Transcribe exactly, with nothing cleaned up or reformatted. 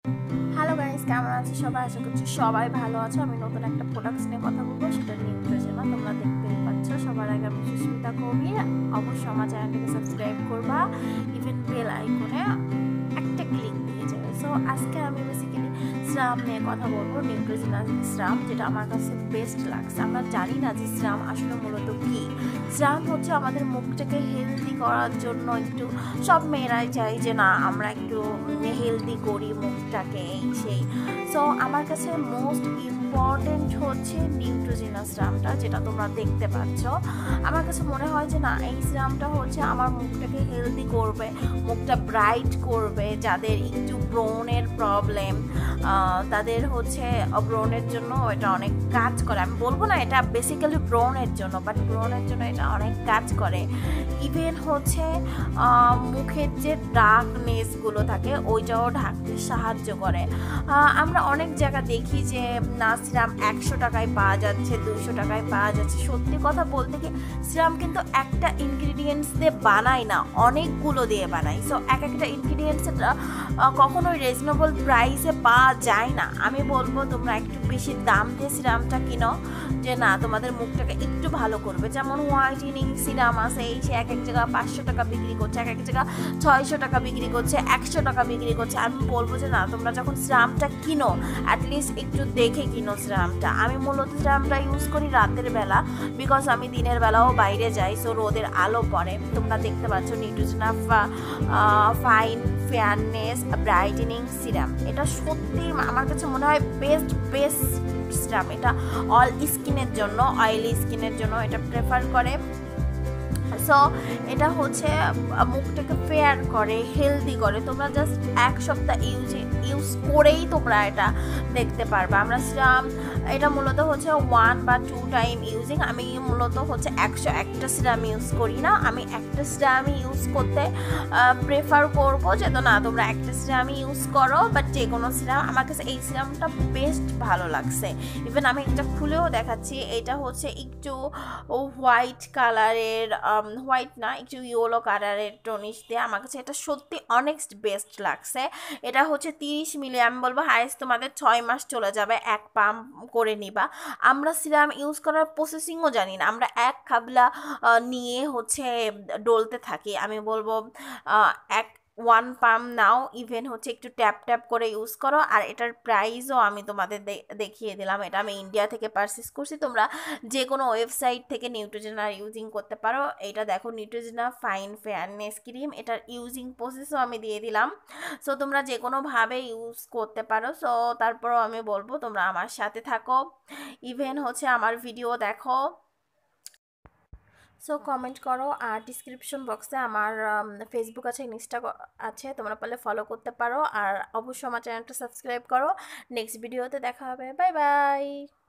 Hello guys, কেমন আছো সবাই? আশা করছি সবাই ভালো আছো। আমি নতুন একটা প্রোডাক্টস নিয়ে কথা বলবো, সেটা নিউট্রিজেনা। তোমরা দেখতেই পাচ্ছ। সবার আগে আমি সুস্মিতা কবির। অবশ্যই আমার চ্যানেলটাকে সাবস্ক্রাইব করবা, ইভেন বেল আইকনে একটা ক্লিক দিয়ে যাবে। সো আজকে আমি বেসিক্যালি সিরাম নিয়ে কথা বলবো, নিউট্রিজেনা সিরাম, যেটা আমার কাছে বেস্ট লাগছে। আমরা জানি না যে সিরাম আসলে মূলত কী। সিরাম হচ্ছে আমাদের মুখটাকে হেলদি করার জন্য। একটু সব মেয়েরাই চাই যে না আমরা একটু হেলদি করি মুখটাকে, এই সেই। সো আমার কাছে মোস্ট ইম্পর্টেন্ট হচ্ছে নিউট্রিজেনা সিরামটা, যেটা তোমরা দেখতে পাচ্ছ। আমার কাছে মনে হয় যে না, এই সিরামটা হচ্ছে আমার মুখটাকে হেলদি করবে, মুখটা ব্রাইট করবে। যাদের একটু ব্রণের প্রবলেম, তাদের হচ্ছে ব্রণের জন্য এটা অনেক কাজ করে। আমি বলবো না এটা বেসিক্যালি ব্রণের জন্য, বাট ব্রণের জন্য এটা অনেক কাজ করে। ইভেন হচ্ছে মুখের যে ডার্কনেসগুলো থাকে ওইটাও ঢাকতে সাহায্য করে। আমরা অনেক জায়গা দেখি যে না সিরাম একশো টাকায় পাওয়া যাচ্ছে, দুশো টাকায় পাওয়া যাচ্ছে। সত্যি কথা বলতে কি, সিরাম কিন্তু একটা ইনগ্রিডিয়েন্টস দিয়ে বানায় না, অনেকগুলো দিয়ে বানাই। সো এক একটা ইনগ্রিডিয়েন্টস কখনোই রিজনেবল প্রাইসে পাওয়া যায় না। আমি বলবো তোমরা একটু বেশি দাম দিয়ে সিরামটা কিনো, যে না তোমাদের মুখটাকে একটু ভালো করবে। যেমন হোয়াইটেনিং সিরাম আছে, এই সে এক এক জায়গা পাঁচশো টাকা বিক্রি করছে, এক এক জায়গা ছয়শো টাকা বিক্রি করছে, একশো টাকা বিক্রি করছে। আমি বলবো যে না, তোমরা যখন সিরামটা কিনো অ্যাটলিস্ট একটু দেখে কিনো সিরামটা। আমি মূলত সিরামটা ইউজ করি রাতের বেলা, বিকজ আমি দিনের বেলাও বাইরে যাই, সো রোদের আলো পড়ে। তোমরা দেখতে পাচ্ছ Neutrogena fine fairness brightening serum. এটা সত্যি আমার কাছে মনে হয় বেস্ট বেস্ট সিরাম। এটা অল স্কিনের জন্য, অয়েলি স্কিনের জন্য এটা প্রেফার করে। সো এটা হচ্ছে মুখটাকে ফেয়ার করে, হেলদি করে। তোমরা জাস্ট এক সপ্তাহ ইউজ ইউজ করেই তোমরা এটা দেখতে পারবে। আমরা সিরাম এটা মূলত হচ্ছে ওয়ান বা টু টাইম ইউজিং। আমি মূলত হচ্ছে একশো একটা সিরাম ইউজ করি না, আমি একটা সিরামই ইউজ করতে প্রেফার করবো। যে তো না তোমরা একটা সিরামই ইউজ করো, বাট যে কোনো সিরাম। আমার কাছে এই সিরামটা বেস্ট ভালো লাগছে। ইভেন আমি এটা খুলেও দেখাচ্ছি। এটা হচ্ছে একটু হোয়াইট কালারের, হোয়াইট না একটু ইয়েলো কালারের টনিশ দিয়ে। আমার কাছে এটা সত্যি অনেক বেস্ট লাগছে। এটা হচ্ছে তিরিশ মিলি। আমি বলবো হাইস্ট তোমাদের ছয় মাস চলে যাবে এক পাম্প করে নিবা। আমরা সিরাম ইউজ করার প্রসেসিংও জানি না, আমরা এক খাবলা নিয়ে হচ্ছে ডলতে থাকি। আমি বলবো এক ওয়ান পাম্প নাও, ইভেন হচ্ছে একটু ট্যাপ ট্যাপ করে ইউজ করো। আর এটার প্রাইসও আমি তোমাদের দেখিয়ে দিলাম। এটা আমি ইন্ডিয়া থেকে পারচেস করছি। তোমরা যে কোনো ওয়েবসাইট থেকে নিউট্রিজেনা ইউজিং করতে পারো। এটা দেখো নিউট্রিজেনা ফাইন ফেয়ারনেস ক্রিম, এটার ইউজিং প্রসেসও আমি দিয়ে দিলাম। সো তোমরা যে কোনোভাবে ইউজ করতে পারো। সো তারপরও আমি বলবো তোমরা আমার সাথে থাকো, ইভেন হচ্ছে আমার ভিডিও দেখো। সো কমেন্ট করো, আর ডিসক্রিপশন বক্সে আমার ফেসবুক আছে, ইনস্টা আছে, তোমরা পারলে ফলো করতে পারো। আর অবশ্যই আমার চ্যানেলটা সাবস্ক্রাইব করো। নেক্সট ভিডিওতে দেখা হবে। Bye by.